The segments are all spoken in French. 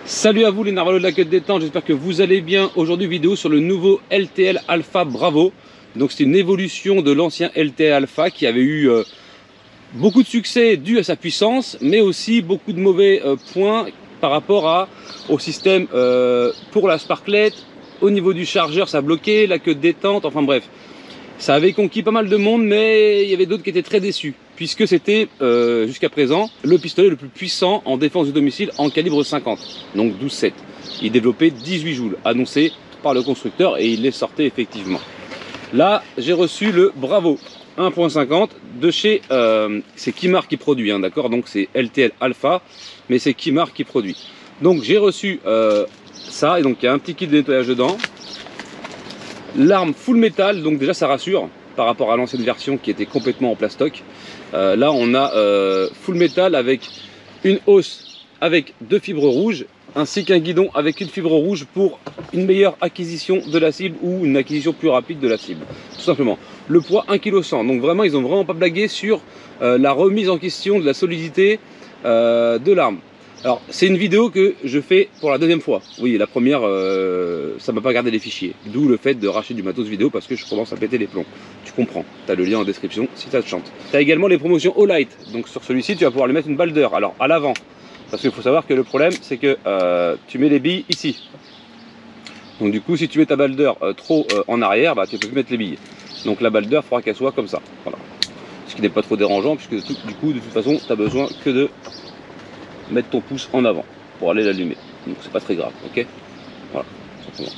Salut à vous les narvalos de la quête des temps, j'espère que vous allez bien. Aujourd'hui vidéo sur le nouveau LTL Alpha Bravo. Donc c'est une évolution de l'ancien LTL Alpha qui avait eu beaucoup de succès dû à sa puissance, mais aussi beaucoup de mauvais points par rapport au système pour la sparklet. Au niveau du chargeur ça bloquait, la queue de détente, enfin bref. Ça avait conquis pas mal de monde, mais il y avait d'autres qui étaient très déçus, puisque c'était jusqu'à présent le pistolet le plus puissant en défense du domicile en calibre 50, donc 12,7. Il développait 18 joules, annoncé par le constructeur, et il les sortait effectivement. Là, j'ai reçu le Bravo 1.50 de chez... c'est Kimar qui produit, hein, d'accord. Donc c'est LTL Alpha, mais c'est Kimar qui produit. Donc j'ai reçu ça, et donc il y a un petit kit de nettoyage dedans. L'arme full métal, donc déjà ça rassure par rapport à l'ancienne version qui était complètement en plastoc. Là on a full métal avec une hausse avec 2 fibres rouges, ainsi qu'un guidon avec une fibre rouge pour une meilleure acquisition de la cible ou une acquisition plus rapide de la cible, tout simplement. Le poids 1,1 kg, donc vraiment ils ont vraiment pas blagué sur la remise en question de la solidité de l'arme. Alors c'est une vidéo que je fais pour la deuxième fois. Oui, la première ça m'a pas gardé les fichiers, d'où le fait de racheter du matos vidéo parce que je commence à péter les plombs. Tu comprends, tu as le lien en description si ça te chante. Tu as également les promotions All-Light, donc sur celui-ci tu vas pouvoir lui mettre une balle d'heure, alors à l'avant, parce qu'il faut savoir que le problème c'est que tu mets les billes ici. Donc du coup si tu mets ta balle d'heure trop en arrière, bah, tu peux plus mettre les billes. Donc la balle d'heure il faudra qu'elle soit comme ça, voilà. Ce qui n'est pas trop dérangeant puisque du coup de toute façon tu as besoin que de mettre ton pouce en avant pour aller l'allumer, donc c'est pas très grave, ok. Voilà, simplement.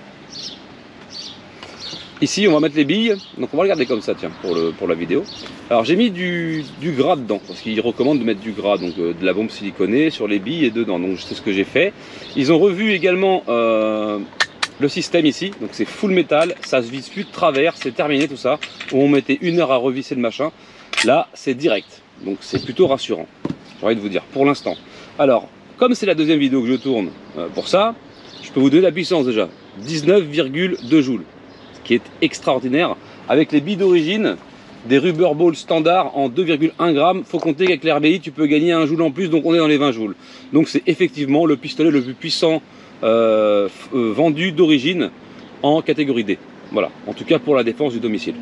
Ici on va mettre les billes, donc on va regarder comme ça, tiens, pour la vidéo. Alors j'ai mis du gras dedans, parce qu'ils recommandent de mettre du gras, donc de la bombe siliconée sur les billes et dedans, donc c'est ce que j'ai fait. Ils ont revu également le système ici, donc c'est full métal, ça se visse plus de travers, c'est terminé tout ça, où on mettait 1 heure à revisser le machin. Là c'est direct, donc c'est plutôt rassurant, j'ai envie de vous dire, pour l'instant. Alors, comme c'est la deuxième vidéo que je tourne pour ça, je peux vous donner la puissance déjà, 19,2 joules, ce qui est extraordinaire. Avec les billes d'origine, des rubber balls standard en 2,1 grammes, faut compter qu'avec l'RBI tu peux gagner 1 joule en plus, donc on est dans les 20 joules. Donc c'est effectivement le pistolet le plus puissant vendu d'origine en catégorie D. Voilà, en tout cas pour la défense du domicile.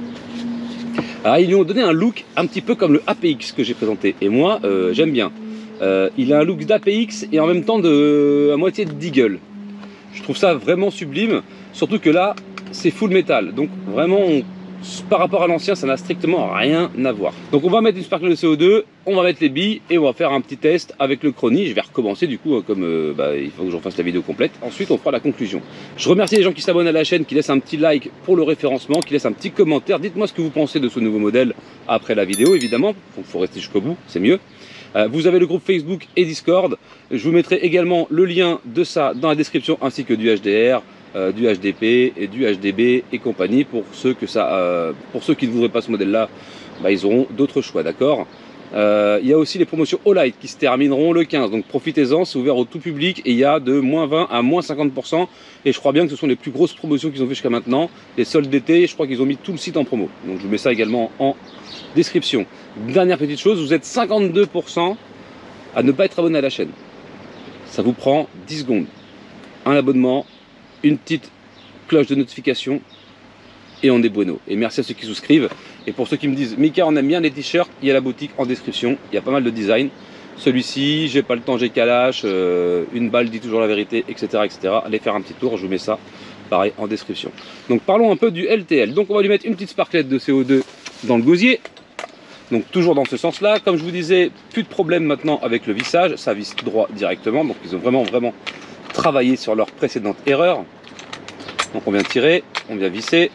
Alors ils lui ont donné un look un petit peu comme le APX que j'ai présenté, et moi j'aime bien. Il a un look d'APX et en même temps à moitié de Deagle. Je trouve ça vraiment sublime, surtout que là c'est full métal, donc vraiment par rapport à l'ancien ça n'a strictement rien à voir. Donc on va mettre une sparkle de CO2, on va mettre les billes et on va faire un petit test avec le chronie. Je vais recommencer du coup comme il faut que j'en fasse la vidéo complète. Ensuite on fera la conclusion. Je remercie les gens qui s'abonnent à la chaîne, qui laissent un petit like pour le référencement, qui laissent un petit commentaire. Dites-moi ce que vous pensez de ce nouveau modèle après la vidéo, évidemment, il faut rester jusqu'au bout, c'est mieux. Vous avez le groupe Facebook et Discord. Je vous mettrai également le lien de ça dans la description, ainsi que du HDR, du HDP et du HDB et compagnie. Pour ceux qui ne voudraient pas ce modèle là, bah, ils auront d'autres choix, d'accord. Il y a aussi les promotions All-Light qui se termineront le 15, donc profitez-en, c'est ouvert au tout public et il y a de moins 20 à moins 50%, et je crois bien que ce sont les plus grosses promotions qu'ils ont fait jusqu'à maintenant. Les soldes d'été, je crois qu'ils ont mis tout le site en promo, donc je vous mets ça également en description. Dernière petite chose, vous êtes 52% à ne pas être abonné à la chaîne. Ça vous prend 10 secondes. Un abonnement, une petite cloche de notification et on est bueno. Et merci à ceux qui souscrivent. Et pour ceux qui me disent Mika, on aime bien les t-shirts, il y a la boutique en description, il y a pas mal de designs. Celui-ci, j'ai pas le temps, j'ai Kalash, une balle dit toujours la vérité, etc., etc. Allez faire un petit tour, je vous mets ça pareil en description. Donc parlons un peu du LTL. Donc on va lui mettre une petite sparklette de CO2 dans le gosier. Donc toujours dans ce sens là, comme je vous disais, plus de problème maintenant avec le vissage, ça visse droit directement, donc ils ont vraiment travaillé sur leur précédente erreur. Donc on vient tirer, on vient visser,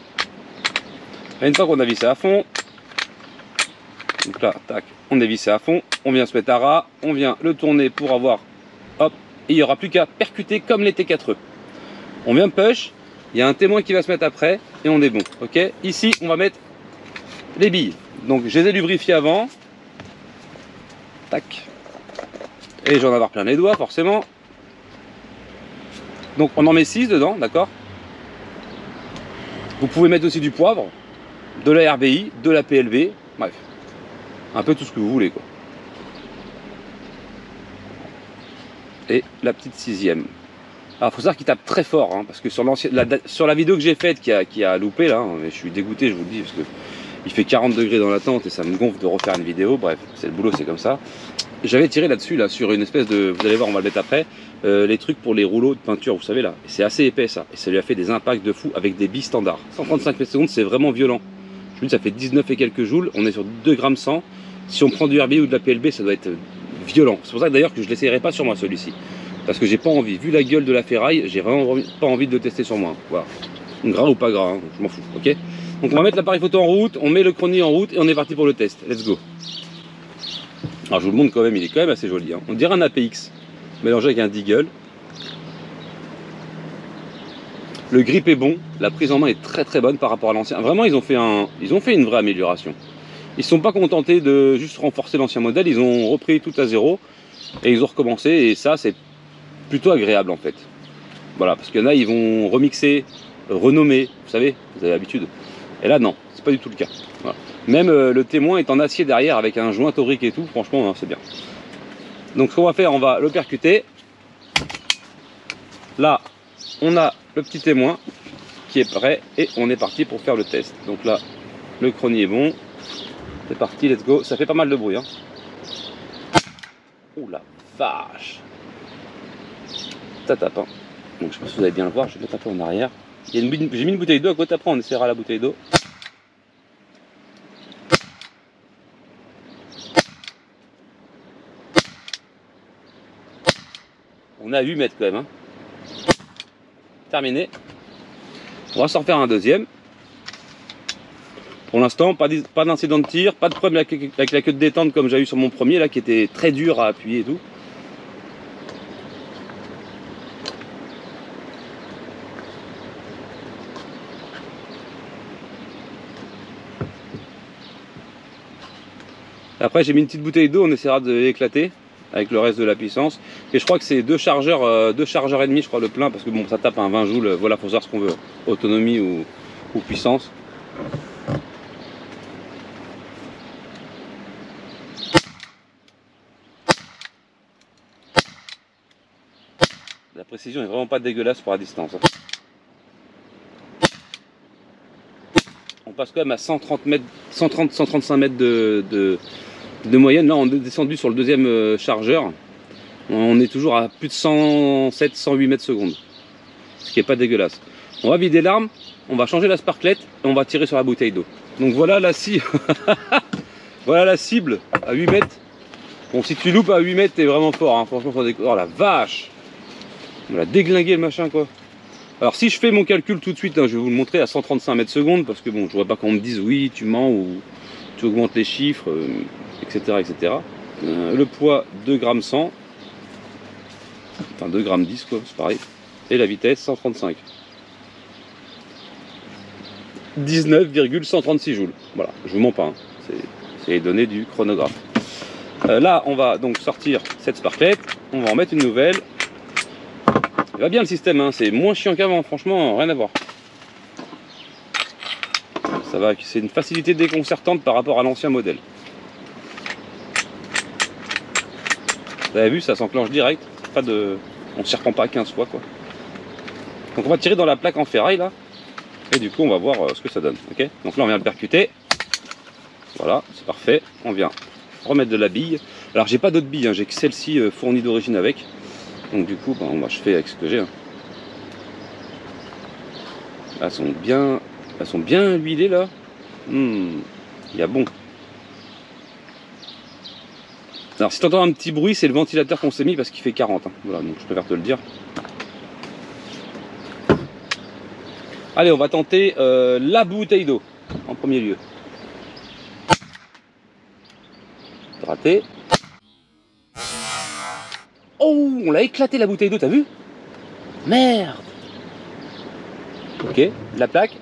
et une fois qu'on a vissé à fond, donc là, tac, on est vissé à fond, on vient se mettre à ras, on vient le tourner pour avoir, hop, et il n'y aura plus qu'à percuter comme les T4E. On vient push, il y a un témoin qui va se mettre après, et on est bon, ok. Ici, on va mettre les billes. Donc je les ai lubrifiés avant. Tac. Et je vais en avoir plein les doigts forcément. Donc on en met 6 dedans, d'accord. Vous pouvez mettre aussi du poivre, de la RBI, de la PLV, bref. Un peu tout ce que vous voulez quoi. et la petite 6e. Alors il faut savoir qu'il tape très fort, hein, parce que sur la vidéo que j'ai faite qui a loupé là, hein, je suis dégoûté, je vous le dis, parce que il fait 40 degrés dans la tente et ça me gonfle de refaire une vidéo. Bref, c'est le boulot, c'est comme ça. J'avais tiré là-dessus, là, sur une espèce de, vous allez voir, on va le mettre après, les trucs pour les rouleaux de peinture, vous savez là, c'est assez épais ça, et ça lui a fait des impacts de fou avec des billes standards. 135 mètres secondes, c'est vraiment violent. Je vous dis, ça fait 19 et quelques joules, on est sur 2 grammes 100. Si on prend du RB ou de la PLB, ça doit être violent. C'est pour ça d'ailleurs que je ne l'essayerai pas sur moi celui-ci. Parce que j'ai pas envie, vu la gueule de la ferraille, j'ai vraiment pas envie de le tester sur moi. Voilà. Gras ou pas gras, hein, je m'en fous, ok. Donc on va mettre l'appareil photo en route, on met le chronie en route et on est parti pour le test. Let's go. Alors je vous le montre quand même, il est quand même assez joli. Hein. On dirait un APX mélangé avec un Deagle. Le grip est bon, la prise en main est très très bonne par rapport à l'ancien. Vraiment, ils ont fait une vraie amélioration. Ils ne sont pas contentés de juste renforcer l'ancien modèle, ils ont repris tout à zéro et ils ont recommencé et ça c'est plutôt agréable en fait. Voilà, parce qu'il y en a, ils vont remixer, renommer, vous savez, vous avez l'habitude. Et là non, c'est pas du tout le cas. Voilà. Même le témoin est en acier derrière avec un joint torique et tout, franchement c'est bien. Donc ce qu'on va faire, on va le percuter. Là, on a le petit témoin qui est prêt et on est parti pour faire le test. Donc là, le chronie est bon. C'est parti, let's go. Ça fait pas mal de bruit. Hein. Oh la vache! Ça tape. Hein. Donc je pense que vous allez bien le voir. Je vais mettre un peu en arrière. J'ai mis une bouteille d'eau à côté. Après, on essaiera la bouteille d'eau. On a 8 mètres quand même. Hein. Terminé. On va s'en refaire un deuxième. Pour l'instant, pas d'incident de tir, pas de problème avec la queue de détente comme j'ai eu sur mon premier là qui était très dur à appuyer et tout. Après j'ai mis une petite bouteille d'eau, on essaiera de l'éclater avec le reste de la puissance. Et je crois que c'est deux chargeurs et demi, je crois, le plein, parce que bon, ça tape un 20 joules, voilà, faut savoir ce qu'on veut, autonomie ou puissance. La précision est vraiment pas dégueulasse pour la distance. On passe quand même à 130 mètres, 135 mètres de moyenne. Là, on est descendu sur le deuxième chargeur. On est toujours à plus de 107, 108 mètres secondes. Ce qui est pas dégueulasse. On va vider l'arme, on va changer la sparklette et on va tirer sur la bouteille d'eau. Donc voilà la cible. Voilà la cible à 8 mètres. Bon, si tu loupes à 8 mètres, t'es vraiment fort. Hein. Franchement, oh la vache! On l'a déglingué le machin quoi. Alors si je fais mon calcul tout de suite, hein, je vais vous le montrer à 135 mètres secondes parce que bon, je voudrais pas qu'on me dise oui, tu mens ou tu augmentes les chiffres, etc. etc. Le poids 2 grammes 100, enfin 2 grammes 10 quoi, c'est pareil. Et la vitesse 135. 19,136 joules. Voilà, je vous mens pas, hein. C'est les données du chronographe. Là, on va donc sortir cette sparklette, on va en mettre une nouvelle. Il va bien le système, hein. C'est moins chiant qu'avant, franchement, rien à voir. Ça va, c'est une facilité déconcertante par rapport à l'ancien modèle. Vous avez vu, ça s'enclenche direct. Pas de, on ne s'y reprend pas 15 fois quoi. Donc on va tirer dans la plaque en ferraille là. Et du coup on va voir ce que ça donne. Okay, donc là on vient le percuter. Voilà, c'est parfait. On vient remettre de la bille. Alors j'ai pas d'autres billes, hein. J'ai que celle-ci fournie d'origine avec. Donc du coup, moi je fais avec ce que j'ai. Hein. Elles sont bien huilées là. Il y a bon. Alors si tu entends un petit bruit, c'est le ventilateur qu'on s'est mis parce qu'il fait 40. Hein. Voilà, donc je préfère te le dire. Allez, on va tenter la bouteille d'eau en premier lieu. Raté. Oh, on l'a éclaté la bouteille d'eau, t'as vu? Merde. Ok, la plaque.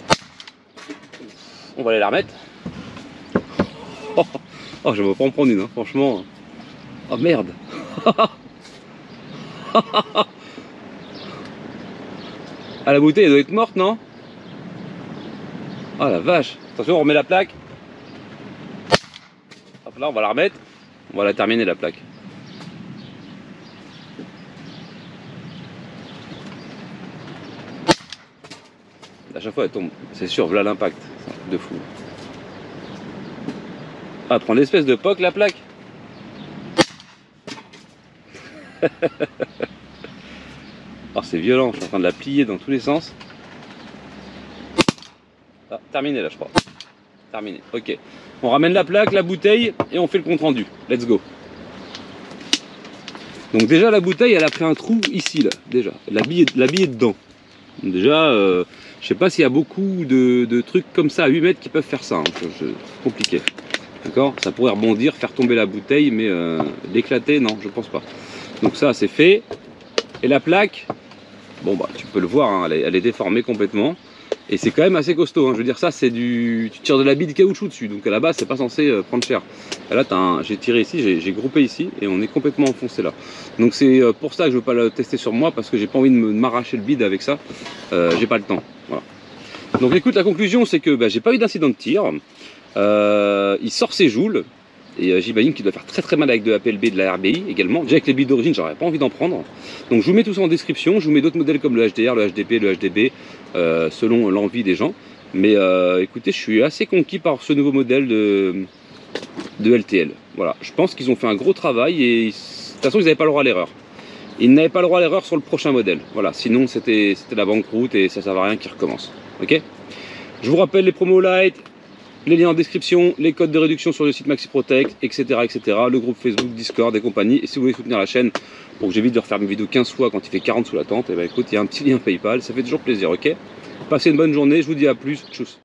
On va aller la remettre. Oh, je vais pas en prendre une, hein, franchement. Oh merde. Ah, la bouteille elle doit être morte, non? Ah la vache. Attention, on remet la plaque. Hop là, on va la remettre. On va la terminer la plaque. à chaque fois elle tombe. C'est sûr, voilà l'impact. C'est un truc de fou. Ah, prendre l'espèce de poque la plaque. Alors c'est violent, je suis en train de la plier dans tous les sens. Ah, terminé là je crois. Terminé, ok. On ramène la plaque, la bouteille et on fait le compte rendu. Let's go. Donc déjà la bouteille elle a pris un trou ici là, déjà. La bille est dedans. Donc déjà, je sais pas s'il y a beaucoup de trucs comme ça à 8 mètres qui peuvent faire ça. Hein. C'est compliqué. D'accord? Ça pourrait rebondir, faire tomber la bouteille, mais l'éclater, non, je pense pas. Donc ça c'est fait. Et la plaque, bon bah tu peux le voir, hein, elle est déformée complètement. Et c'est quand même assez costaud, hein. Je veux dire ça c'est du... Tu tires de la bille de caoutchouc dessus, donc à la base c'est pas censé prendre cher. Et là j'ai tiré ici, j'ai groupé ici et on est complètement enfoncé là. Donc c'est pour ça que je veux pas le tester sur moi, parce que j'ai pas envie de m'arracher le bide avec ça. J'ai pas le temps, voilà. Donc écoute, la conclusion c'est que bah, j'ai pas eu d'incident de tir. Il sort ses joules. Et j'imagine qu'il doit faire très très mal avec de la PLB, de la RBI également. Déjà avec les billes d'origine, j'aurais pas envie d'en prendre. Donc je vous mets tout ça en description. Je vous mets d'autres modèles comme le HDR, le HDP, le HDB, selon l'envie des gens. Mais écoutez, je suis assez conquis par ce nouveau modèle de LTL. Voilà, je pense qu'ils ont fait un gros travail et de toute façon ils n'avaient pas le droit à l'erreur. Ils n'avaient pas le droit à l'erreur sur le prochain modèle. Voilà, sinon c'était la banqueroute et ça ne servait à rien qu'ils recommencent. Ok. Je vous rappelle les promos light. Les liens en description, les codes de réduction sur le site Maxi Protect, etc., etc. Le groupe Facebook, Discord et compagnie. Et si vous voulez soutenir la chaîne pour que j'évite de refaire mes vidéos 15 fois quand il fait 40 sous la tente, et ben écoute, il y a un petit lien PayPal, ça fait toujours plaisir, ok? Passez une bonne journée, je vous dis à plus, tchuss.